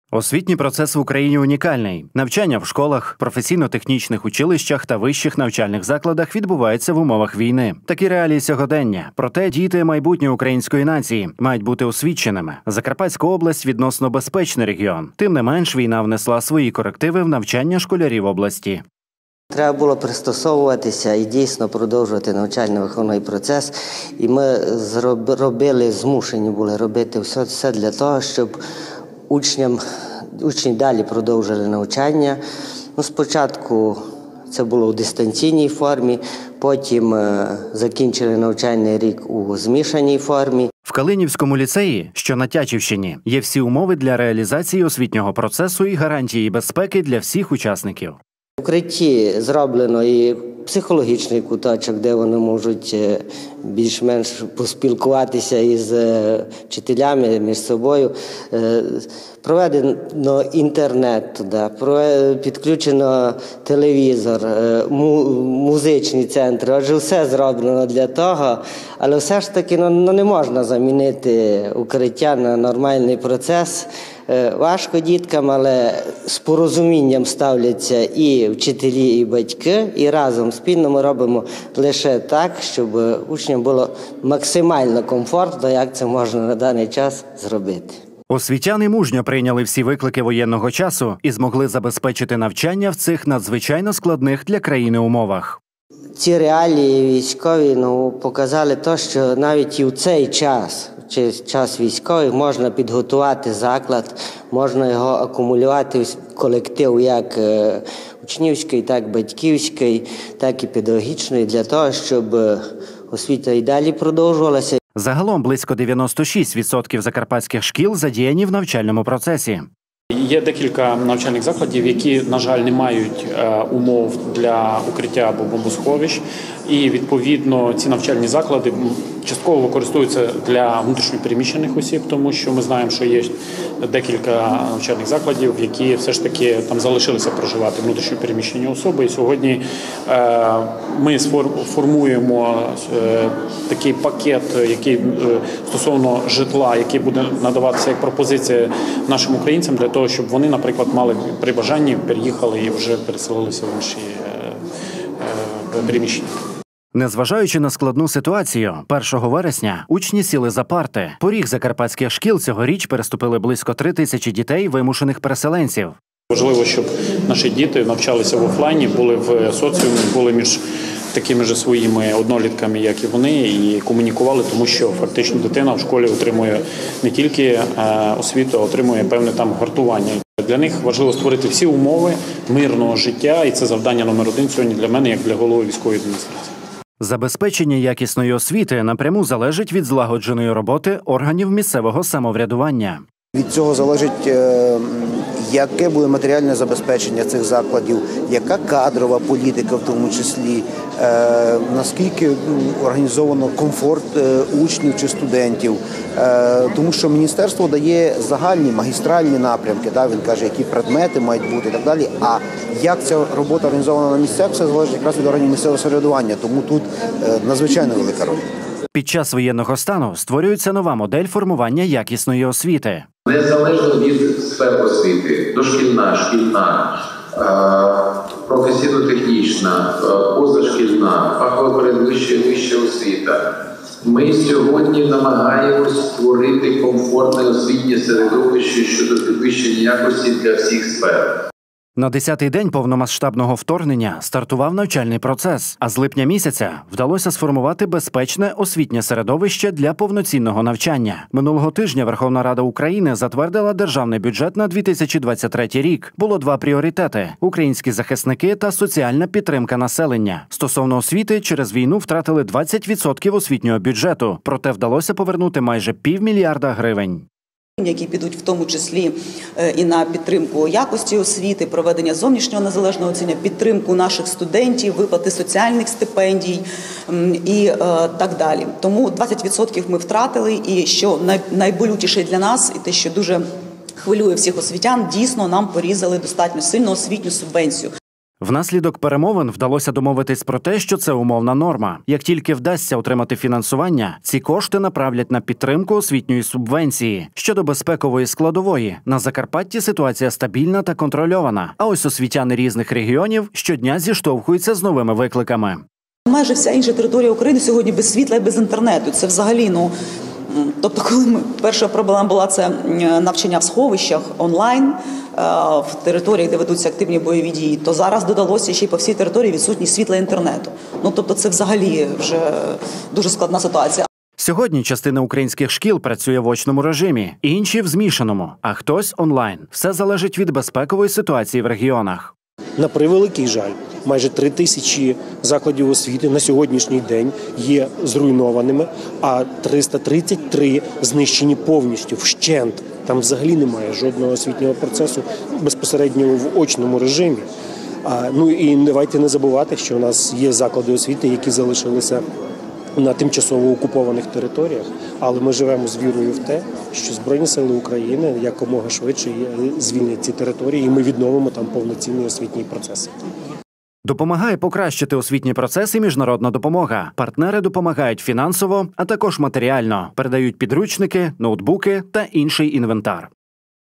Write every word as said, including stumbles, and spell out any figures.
Освітній процес в Україні унікальний. Навчання в школах, професійно-технічних училищах та вищих навчальних закладах відбувається в умовах війни. Такі реалії сьогодення. Проте діти майбутнє української нації мають бути освіченими. Закарпатська область – відносно безпечний регіон. Тим не менш, війна внесла свої корективи в навчання школярів області. Треба було пристосовуватися і дійсно продовжувати навчально-виховний процес. І ми зробили, змушені були робити все, все для того, щоб учням, учні далі продовжили навчання. Ну, спочатку це було у дистанційній формі, потім е, закінчили навчальний рік у змішаній формі. В Калинівському ліцеї, що на Тячівщині, є всі умови для реалізації освітнього процесу і гарантії безпеки для всіх учасників. В укритті зроблено і психологічний куточок, де вони можуть більш-менш поспілкуватися із вчителями між собою. Проведено інтернет туди, підключено телевізор, музичні центри. Отже, все зроблено для того, але все ж таки ну, не можна замінити укриття на нормальний процес. Важко діткам, але з порозумінням ставляться і вчителі, і батьки, і разом спільно ми робимо лише так, щоб учням було максимально комфортно, як це можна на даний час зробити. Освітяни мужньо прийняли всі виклики воєнного часу і змогли забезпечити навчання в цих надзвичайно складних для країни умовах. Ці реалії військові ну, показали те, що навіть і в цей час, чи час військовий, можна підготувати заклад, можна його акумулювати в колектив як учнівський, так батьківський, так і педагогічний, для того, щоб освіта і далі продовжувалася. Загалом близько дев'яносто шість відсотків закарпатських шкіл задіяні в навчальному процесі. Є декілька навчальних закладів, які, на жаль, не мають умов для укриття або бомбосховищ. І, відповідно, ці навчальні заклади частково використовуються для внутрішньопереміщених осіб, тому що ми знаємо, що є декілька навчальних закладів, які все ж таки там залишилися проживати внутрішньопереміщені особи. І сьогодні ми формуємо такий пакет, який стосовно житла, який буде надаватися як пропозиція нашим українцям для того, щоб вони, наприклад, мали при бажанні переїхали і вже переселилися в інші приміщення. Незважаючи на складну ситуацію, першого вересня учні сіли за парти. Поріг закарпатських шкіл цьогоріч переступили близько три тисячі дітей вимушених переселенців. Важливо, щоб наші діти навчалися в офлайні, були в соціумі, були між такими ж своїми однолітками, як і вони, і комунікували, тому що фактично дитина в школі отримує не тільки освіту, а отримує певне там гартування. Для них важливо створити всі умови мирного життя, і це завдання номер один сьогодні для мене, як для голови військової адміністрації. Забезпечення якісної освіти напряму залежить від злагодженої роботи органів місцевого самоврядування. Від цього залежить, яке буде матеріальне забезпечення цих закладів, яка кадрова політика в тому числі, наскільки організовано комфорт учнів чи студентів. Тому що міністерство дає загальні магістральні напрямки, він каже, які предмети мають бути і так далі. А як ця робота організована на місцях, це залежить якраз від органів місцевого самоврядування. Тому тут надзвичайно велика роль. Під час воєнного стану створюється нова модель формування якісної освіти. Незалежно від сфер освіти, дошкільна, шкільна, професійно-технічна, позашкільна, фахова передвища і вища освіта. Ми сьогодні намагаємось створити комфортне освітнє середовище щодо підвищення якості для всіх сфер. На десятий день повномасштабного вторгнення стартував навчальний процес, а з липня місяця вдалося сформувати безпечне освітнє середовище для повноцінного навчання. Минулого тижня Верховна Рада України затвердила державний бюджет на дві тисячі двадцять третій рік. Було два пріоритети – українські захисники та соціальна підтримка населення. Стосовно освіти, через війну втратили двадцять відсотків освітнього бюджету, проте вдалося повернути майже півмільярда гривень. Які підуть в тому числі і на підтримку якості освіти, проведення зовнішнього незалежного оцінювання, підтримку наших студентів, виплати соціальних стипендій і так далі. Тому двадцять відсотків ми втратили, і що найболючіше для нас, і те, що дуже хвилює всіх освітян, дійсно нам порізали достатньо сильно освітню субвенцію. Внаслідок перемовин вдалося домовитись про те, що це умовна норма. Як тільки вдасться отримати фінансування, ці кошти направлять на підтримку освітньої субвенції. Щодо безпекової складової, на Закарпатті ситуація стабільна та контрольована, а ось освітяни різних регіонів щодня зіштовхуються з новими викликами. Майже вся інша територія України сьогодні без світла і без інтернету. Це взагалі, ну, тобто, коли ми, перша проблема була це навчання в сховищах онлайн, в територіях, де ведуться активні бойові дії, то зараз додалося ще й по всій території відсутність світла і інтернету. Ну, тобто, це взагалі вже дуже складна ситуація. Сьогодні частина українських шкіл працює в очному режимі, інші в змішаному, а хтось онлайн. Все залежить від безпекової ситуації в регіонах. На превеликий жаль, майже три тисячі закладів освіти на сьогоднішній день є зруйнованими, а триста тридцять три знищені повністю, вщент. Там взагалі немає жодного освітнього процесу безпосередньо в очному режимі. А, ну і давайте не забувати, що у нас є заклади освіти, які залишилися на тимчасово окупованих територіях, але ми живемо з вірою в те, що Збройні сили України якомога швидше звільнять ці території, і ми відновимо там повноцінний освітній процес. Допомагає покращити освітні процеси міжнародна допомога. Партнери допомагають фінансово, а також матеріально. Передають підручники, ноутбуки та інший інвентар.